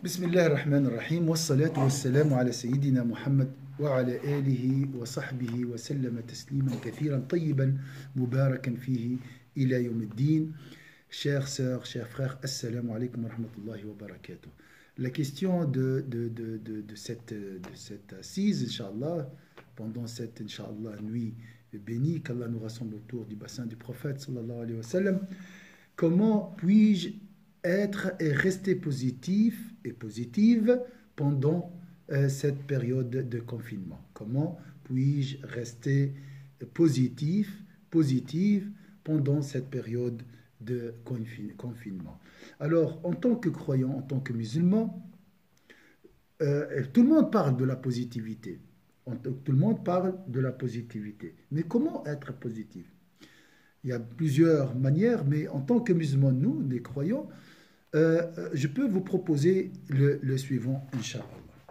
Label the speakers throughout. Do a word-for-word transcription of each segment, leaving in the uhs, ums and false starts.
Speaker 1: بسم الله الرحمن الرحيم والصلاة والسلام على سيدنا محمد وعلى آله وصحبه وسلم تسليما كثيرا طيبا مباركا فيه إلى يوم الدين. Chers sœurs, chers frères, assalamu alaikum wa rahmatullahi wa barakatuh. La question de, de, de, de, de, cette, de cette assise, Inch'Allah, pendant cette Inch'Allah, nuit bénie, qu'Allah nous rassemble autour du bassin du prophète, sallallahu alayhi wa sallam, comment puis-je être et rester positif et positive pendant euh, cette période de confinement? Comment puis-je rester positif, positive pendant cette période de confinement? Alors, en tant que croyant, en tant que musulman, euh, tout le monde parle de la positivité. Tout le monde parle de la positivité. Mais comment être positif? Il y a plusieurs manières, mais en tant que musulmans, nous, les croyants, euh, je peux vous proposer le, le suivant, Inch'Allah.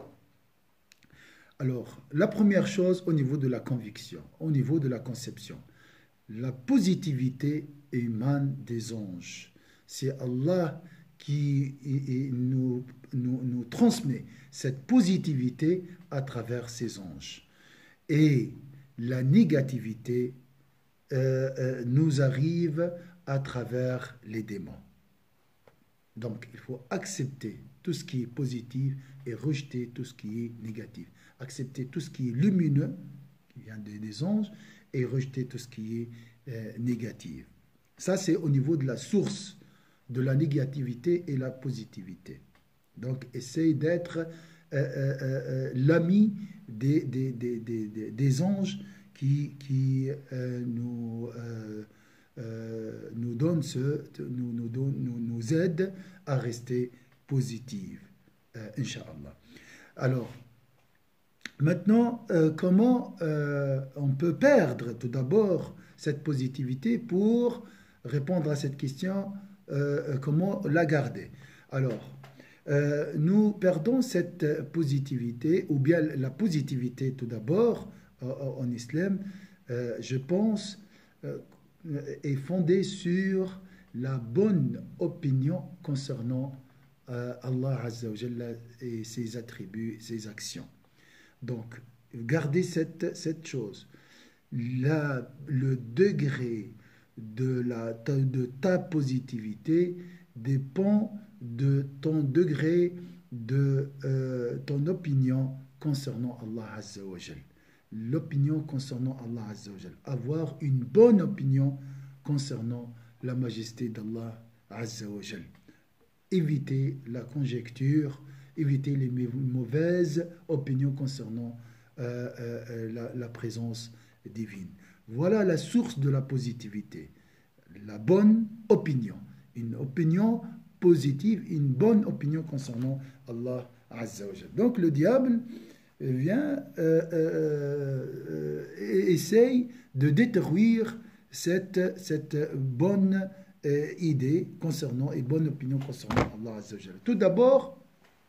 Speaker 1: Alors, la première chose au niveau de la conviction, au niveau de la conception, la positivité émane des anges. C'est Allah qui nous, nous, nous transmet cette positivité à travers ses anges. Et la négativité euh, euh, nous arrive à travers les démons. Donc, il faut accepter tout ce qui est positif et rejeter tout ce qui est négatif. Accepter tout ce qui est lumineux, qui vient des, des anges, et rejeter tout ce qui est euh, négatif. Ça, c'est au niveau de la source de la négativité et la positivité. Donc, essaye d'être euh, euh, euh, l'ami des, des, des, des, des anges qui, qui euh, nous, euh, euh, nous, donne ce, nous, nous, donne, nous, nous aident à rester positifs, euh, Inch'Allah. Alors, maintenant, euh, comment euh, on peut perdre tout d'abord cette positivité pour répondre à cette question, euh, comment la garder? Alors, euh, nous perdons cette positivité, ou bien la positivité tout d'abord, euh, en islam, euh, je pense, euh, est fondée sur la bonne opinion concernant euh, Allah Azza wa Jalla et ses attributs, ses actions. Donc, gardez cette, cette chose. La, le degré de, la, de ta positivité dépend de ton degré de euh, ton opinion concernant Allah Azza wa Jal. L'opinion concernant Allah Azza wa Jal. Avoir une bonne opinion concernant la majesté d'Allah Azza wa Jal. Éviter la conjecture, éviter les mauvaises opinions concernant euh, euh, la, la présence divine. Voilà la source de la positivité. La bonne opinion. Une opinion positive, une bonne opinion concernant Allah Azza wa Jal. Donc le diable vient euh, euh, euh, et essaye de détruire cette, cette bonne euh, idée concernant et bonne opinion concernant Allah Azza wa Jal. Tout d'abord,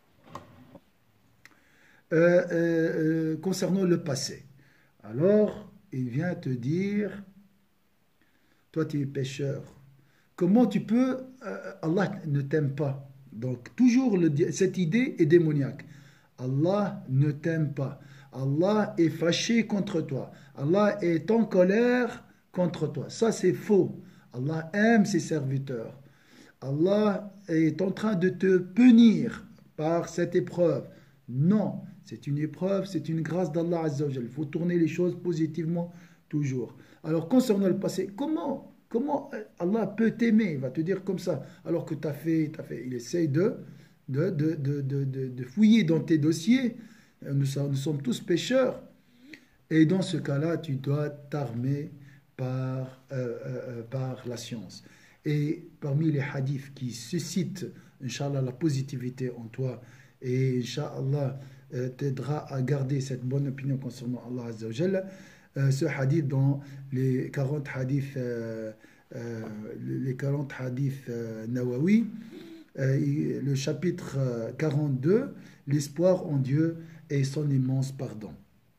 Speaker 1: euh, euh, concernant le passé. Alors, il vient te dire, toi tu es pécheur. Comment tu peux, euh, Allah ne t'aime pas. Donc toujours le, cette idée est démoniaque. Allah ne t'aime pas. Allah est fâché contre toi. Allah est en colère contre toi. Ça c'est faux. Allah aime ses serviteurs. Allah est en train de te punir par cette épreuve. Non. C'est une épreuve, c'est une grâce d'Allah Azza wa Jal. Il faut tourner les choses positivement toujours. Alors, concernant le passé, comment, comment Allah peut t'aimer? Il va te dire comme ça, alors que tu as fait, t'as fait. Il essaye de, de, de, de, de, de, de fouiller dans tes dossiers. Nous sommes, nous sommes tous pécheurs. Et dans ce cas-là, tu dois t'armer par, euh, euh, par la science. Et parmi les hadiths qui suscitent, Inch'Allah, la positivité en toi, et Inch'Allah, t'aidera à garder cette bonne opinion concernant Allah Azza wa Jalla. Euh, ce hadith dans les quarante hadiths euh, euh, les quarante hadiths euh, Nawawi, euh, le chapitre quarante-deux, l'espoir en Dieu et son immense pardon.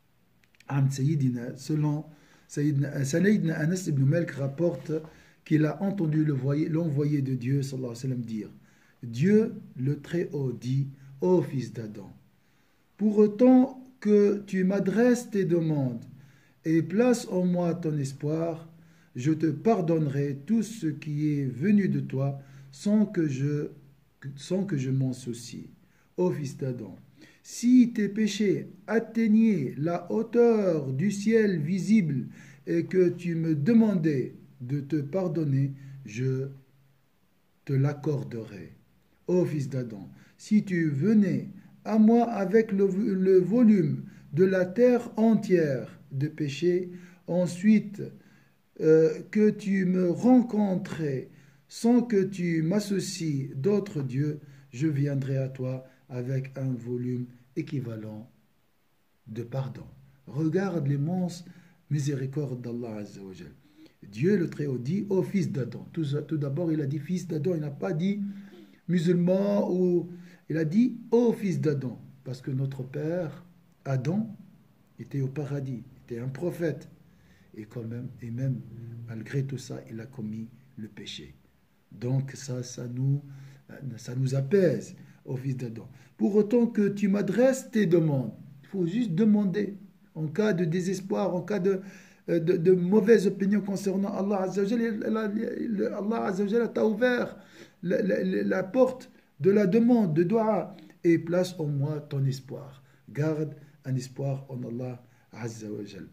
Speaker 1: Selon Sayyidina Anas ibn Malik rapporte qu'il a entendu l'envoyé de Dieu sallallahu alayhi wa sallam dire: Dieu le Très-Haut dit: ô fils d'Adam, pour autant que tu m'adresses tes demandes et places en moi ton espoir, je te pardonnerai tout ce qui est venu de toi sans que je, sans que je m'en soucie. Ô fils d'Adam, si tes péchés atteignaient la hauteur du ciel visible et que tu me demandais de te pardonner, je te l'accorderai. Ô fils d'Adam, si tu venais à moi avec le, le volume de la terre entière de péché, ensuite euh, que tu me rencontrais sans que tu m'associes d'autres dieux, je viendrai à toi avec un volume équivalent de pardon. Regarde l'immense miséricorde d'Allah Azza wa Jal. Dieu le Très-Haut dit ô fils d'Adam. Tout, tout d'abord, il a dit fils d'Adam, il n'a pas dit musulman ou. Il a dit ô fils d'Adam, parce que notre père, Adam, était au paradis, était un prophète. Et quand même, et même malgré tout ça, il a commis le péché. Donc ça, ça nous, ça nous apaise, ô fils d'Adam. Pour autant que tu m'adresses tes demandes, il faut juste demander. En cas de désespoir, en cas de, de, de mauvaise opinion concernant Allah Azza wa Jal, Allah Azza wa Jal t'a ouvert la, la, la porte de la demande, de dua, et place en moi ton espoir. Garde un espoir en Allah Azza wa Jal.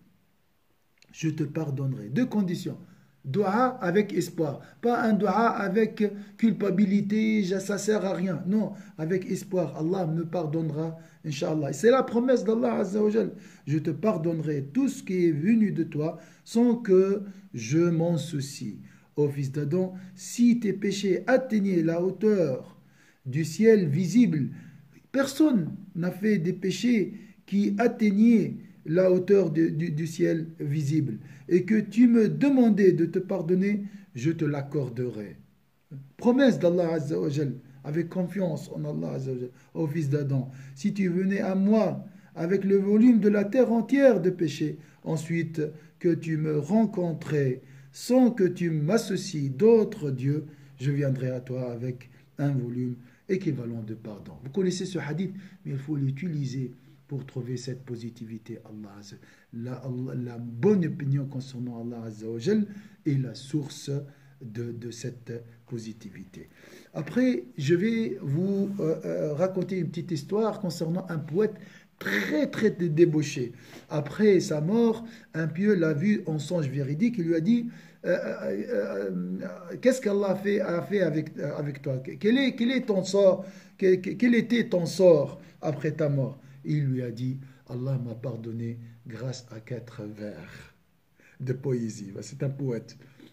Speaker 1: Je te pardonnerai. Deux conditions. Dua avec espoir. Pas un dua avec culpabilité, ça ne sert à rien. Non, avec espoir. Allah me pardonnera, Inch'Allah. C'est la promesse d'Allah Azza wa Jal. Je te pardonnerai tout ce qui est venu de toi sans que je m'en soucie. Ô fils d'Adam, si tes péchés atteignaient la hauteur du ciel visible, personne n'a fait des péchés qui atteignaient la hauteur de, du, du ciel visible, et que tu me demandais de te pardonner, je te l'accorderai. Promesse d'Allah Azza wa Jal, avec confiance en Allah Azza wa Jal, ô fils d'Adam, si tu venais à moi avec le volume de la terre entière de péché, ensuite que tu me rencontrais sans que tu m'associes d'autres dieux, je viendrai à toi avec un volume équivalent de pardon. Vous connaissez ce hadith, mais il faut l'utiliser pour trouver cette positivité. Allah, la, Allah, la bonne opinion concernant Allah Azza wa Jal est la source de, de cette positivité. Après, je vais vous euh, euh, raconter une petite histoire concernant un poète très très débauché. Après sa mort, un pieux l'a vu en songe véridique, il lui a dit euh, euh, euh, qu'est-ce qu'Allah a fait, a fait avec, euh, avec toi, quel est, quel est ton sort, quel, quel était ton sort après ta mort? Il lui a dit, Allah m'a pardonné grâce à quatre vers de poésie. C'est un poète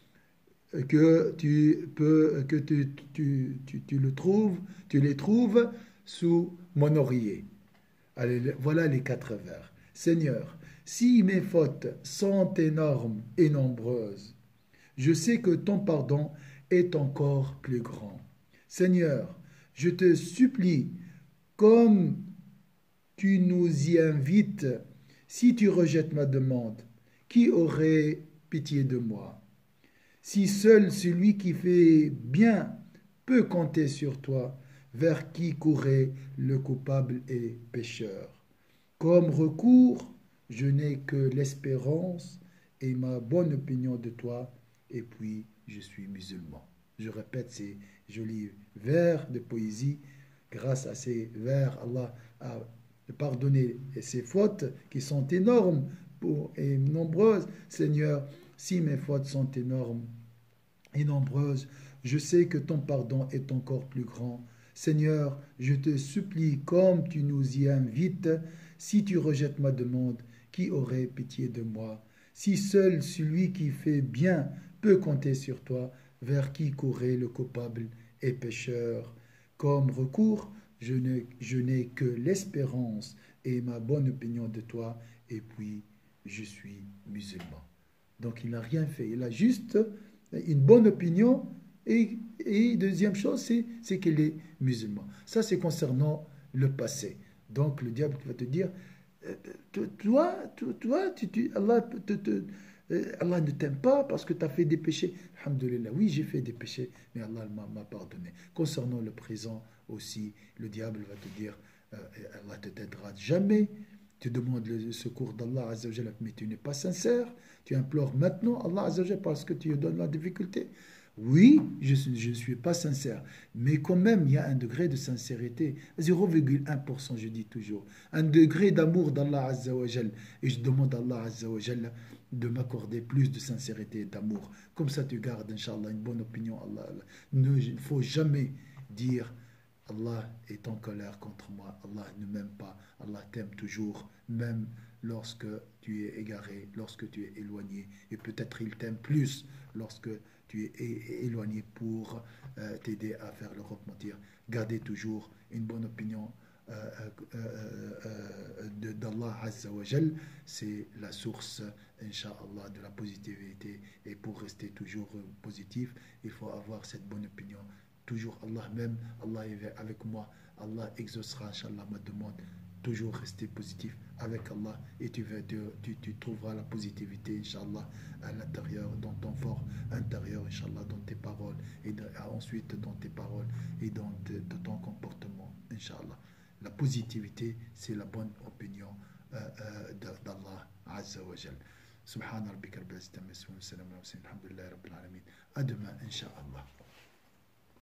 Speaker 1: que tu peux, que tu, tu, tu, tu le trouves, tu les trouves sous mon oreiller. Allez, voilà les quatre vers. Seigneur, si mes fautes sont énormes et nombreuses, je sais que ton pardon est encore plus grand. Seigneur, je te supplie, comme tu nous y invites, si tu rejettes ma demande, qui aurait pitié de moi? Si seul celui qui fait bien peut compter sur toi, vers qui courait le coupable et pécheur. Comme recours, je n'ai que l'espérance et ma bonne opinion de toi, et puis je suis musulman. Je répète ces jolis vers de poésie. Grâce à ces vers, Allah a pardonné ses fautes qui sont énormes et nombreuses. Seigneur, si mes fautes sont énormes et nombreuses, je sais que ton pardon est encore plus grand. Seigneur, je te supplie, comme tu nous y invites, si tu rejettes ma demande, qui aurait pitié de moi? Si seul celui qui fait bien peut compter sur toi, vers qui courait le coupable et pécheur? Comme recours, je n'ai, je n'ai que l'espérance et ma bonne opinion de toi, et puis je suis musulman. Donc il n'a rien fait, il a juste une bonne opinion. Et, et deuxième chose, c'est, c'est qu'il est musulman. Ça, c'est concernant le passé. Donc, le diable va te dire, toi, toi, tu, tu, Allah, te, te, Allah ne t'aime pas parce que tu as fait des péchés. Alhamdulillah, oui, j'ai fait des péchés, mais Allah m'a, m'a pardonné. Concernant le présent aussi, le diable va te dire, euh, Allah ne t'aidera jamais. Tu demandes le secours d'Allah Azza wa Jalla, mais tu n'es pas sincère. Tu implores maintenant Allah Azza wa Jalla parce que tu lui donnes la difficulté. Oui, je ne suis pas sincère, mais quand même, il y a un degré de sincérité, zéro virgule un pour cent, je dis toujours, un degré d'amour d'Allah Azza wa Jalla, et je demande à Allah Azza wa Jalla de m'accorder plus de sincérité et d'amour. Comme ça, tu gardes, Inch'Allah, une bonne opinion. Allah, Allah. Ne, il ne faut jamais dire Allah est en colère contre moi, Allah ne m'aime pas, Allah t'aime toujours, même lorsque tu es égaré, lorsque tu es éloigné, et peut-être il t'aime plus lorsque tu es éloigné pour euh, t'aider à faire le repentir. Gardez toujours une bonne opinion euh, euh, euh, d'Allah Azza wa Jal, c'est la source, Inch'Allah, de la positivité, et pour rester toujours positif, il faut avoir cette bonne opinion. Toujours Allah même, Allah est avec moi, Allah exaucera, Inch'Allah, ma demande. Toujours rester positif avec Allah et tu, vas, tu, tu, tu trouveras la positivité, Inch'Allah, à l'intérieur, dans ton fort intérieur, Inch'Allah, dans tes paroles et de, ensuite dans tes paroles et dans, te, dans ton comportement, Inch'Allah. La positivité, c'est la bonne opinion euh, euh, d'Allah Azza wa Jal. Subhana rabbika rabbil izzati amma yasifun wa salamun ala al mursalin, alhamdulillahi rabbil alamin. À demain, Inch'Allah.